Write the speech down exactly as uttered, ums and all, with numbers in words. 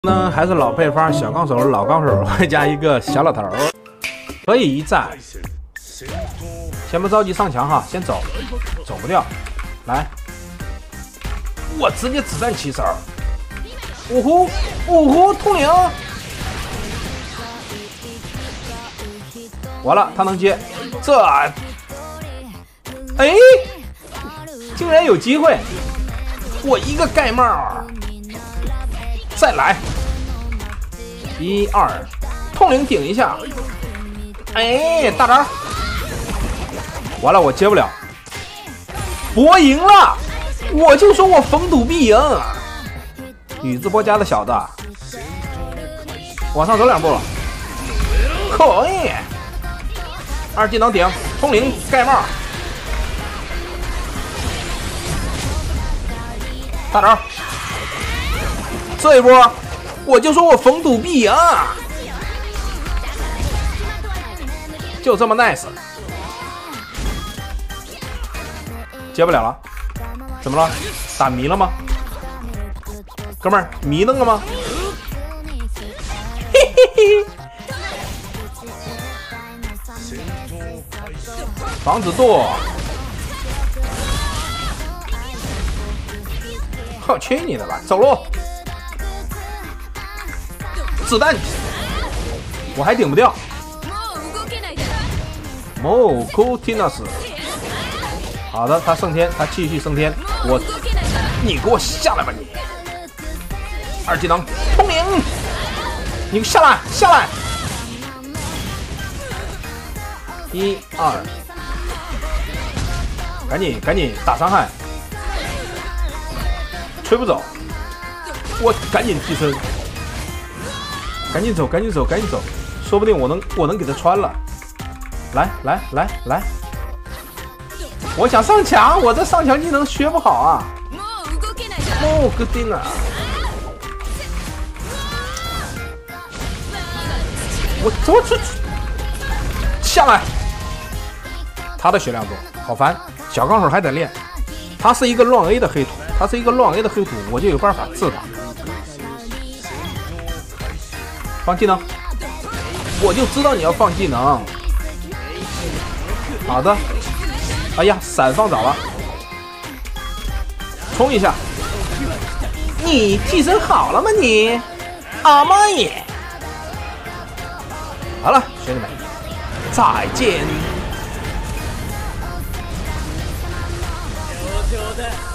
呢还是老配方，小钢手老钢手，外加一个小老头，可以一战。先不着急上墙哈，先走，走不掉。来，我直接子弹起手，呜呼呜呼，通灵！完了，他能接，这，哎，竟然有机会！我一个盖帽。 再来，一二，通灵顶一下，哎，大招，完了，我接不了，博赢了，我就说我逢赌必赢，宇智波家的小子，往上走两步，可以，二技能顶，通灵盖帽，大招。 这一波，我就说我逢赌必赢，就这么 nice， 接不了了，怎么了？打迷了吗？哥们儿，迷瞪了吗？嘿嘿嘿，防止剁，我去你的吧，走路。 子弹，我还顶不掉。莫库蒂纳斯，好的，他升天，他继续升天。我，你给我下来吧你！二技能通灵，你下来下来！一二，赶紧赶紧打伤害，吹不走，我赶紧替身。 赶紧走，赶紧走，赶紧走，说不定我能，我能给他穿了。来来来来，我想上墙，我这上墙技能学不好啊。哦，哥丁啊！我走出去，下来。他的血量多，好烦。小钢手还得练，他是一个乱 A 的黑土，他是一个乱 A 的黑土，我就有办法治他。 放技能，我就知道你要放技能。好的，哎呀，闪放早了，冲一下。你替身好了吗你？阿妈耶！好了，兄弟们，再见。